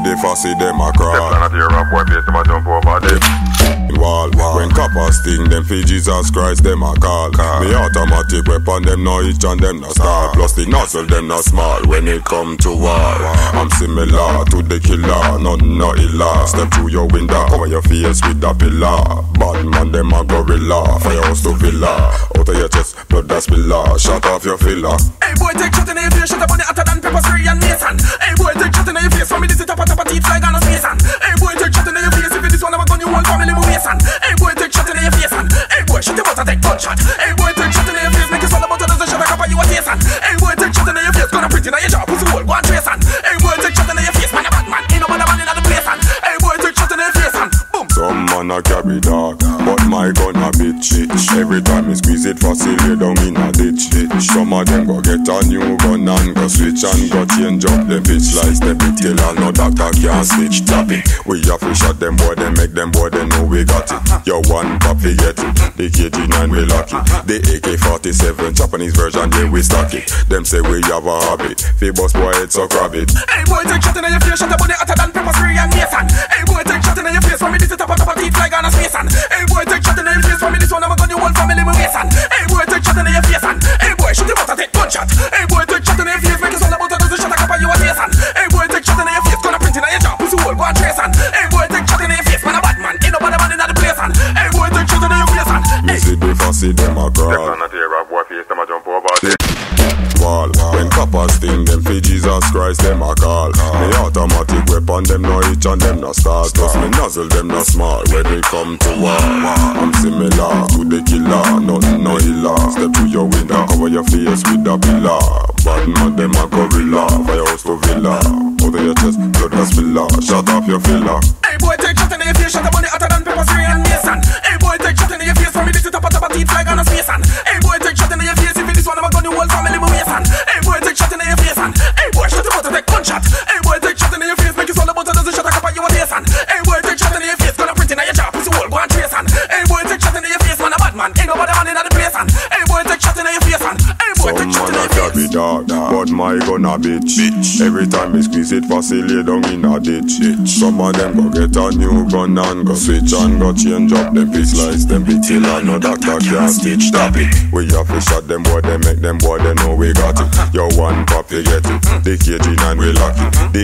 the fussy them a crawl. Them cannot hear a boy face, them a jump over them. Wall. When coppers sting them for Jesus Christ them a call. Me automatic weapon them no itch and them no star. Plus the nozzle them no small when it come to war. I'm similar to the killer, nothing no illa. Step through your window, cover your face with a pillar. Bad man them a gorilla, firehouse to villa. Out of your chest, blood that spiller, shut off your filler. Hey boy, take shot in your face, shut up on the hotter than pepper spray and mason. Hey boy, take shot in your face, for me this is top of teeth like on a mason. Hey boy, take shot in your face, if it is one of a gun you whole family move mason. Hey boy, take shot in your face and hey boy, shut your mouth and take gunshot. Hey boy, take shot in your face, make you swallow about another shot, I copper you a taste and hey boy, take shot in your face, gonna print in your jaw, pussy hole, go and trace and hey boy, take shot in your face, man a bad man, ain't no man in the place and hey boy, take shot in your face and boom. Some man a carry dog, but my gun a bitch. Every time me squeeze it fast, lay down in a ditch. Some of them go get a new gun and go switch and go change up them bitch like step it till and no doctor can't stitch. Tap it, we have to shot them boy, they make them boy, they know we got it. Your one pop we get it, the KG9 we lock it. The AK-47 Japanese version they we stock it. Them say we have a habit, fi bust boy head so grab it. Hey boy, take shot in your face, shut up on the hotter than pepper spray and mason. Hey boy, take shot in your face, for me this is top of teeth like on a mason. Hey boy, take shot in your face, for me this one of a gun you whole family move mason. Hey boy, take shot in your face and hey boy, shoot him out and take gunshot. Hey boy, take shot in your face, make you swallow about another shot, I copper you a taste and hey boy, take shot in your face, gonna print in your jaw, pussy hole, go and trace and hey boy, take shot in your face, man a bad man, ain't no bad man in the place and hey boy, take shot in your face and Me see the fussy them a Them crawl. cannot hear a boy face, them a jump over them. Wall. When coppers sting them for Jesus Christ them a call. Me automatic weapon them no itch and them no start. Plus me nozzle them no small when they come to war. I'm similar to the killer, nothing no illa. Step to your window, cover your face with a pillar. Bad man them a gorilla, firehouse to villa. Out of your chest, blood that spiller, shut off your filler. hey boy, take shot in your face, shut up on the hotter than pepper spray and mason. Hey boy, take shot in your face, for me this is top of teeth like on a mason. Hey boy, take shot in your face, if it is one of a gun you whole family move mason. Hey boy, take shot in your face and hey boy, shut your mouth and take gunshot. Hey boy, take shot in your face, make you swallow about another shot, I copper you a taste and hey boy, take shot in your face, gonna print in your jaw, pussy hole, go and trace and hey boy, take shot in your face, man a bad man, ain't no bad man in the place and hey boy, take shot in your face and hey boy, take shot in your face. Dog, but my gun a bitch. Every time me squeeze it fast, it lay down in a ditch. Some of them go get a new gun and go switch and go change up them piece slice, them big till and no doctor can't stitch. Stop it. We have to shot them boy, they make them boy, they know we got it. Your one pop you get it, the KG9 we lock it. The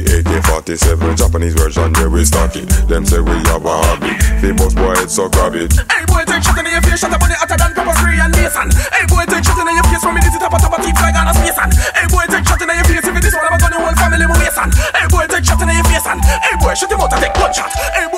AK-47 Japanese version yeah we stock it. Them say we have a habit, they bust boy head so grab it. Hey boy, take shot in your face, shut up on the hotter than pepper spray and mason. Hey boy, take shot in your face, for me this is top of teeth like on a mason. Hey boy, take shot in your face, if it is one of a gun you whole family move mason. Hey boy, take shot in your face and hey boy, shut your mouth and take gunshot. Hey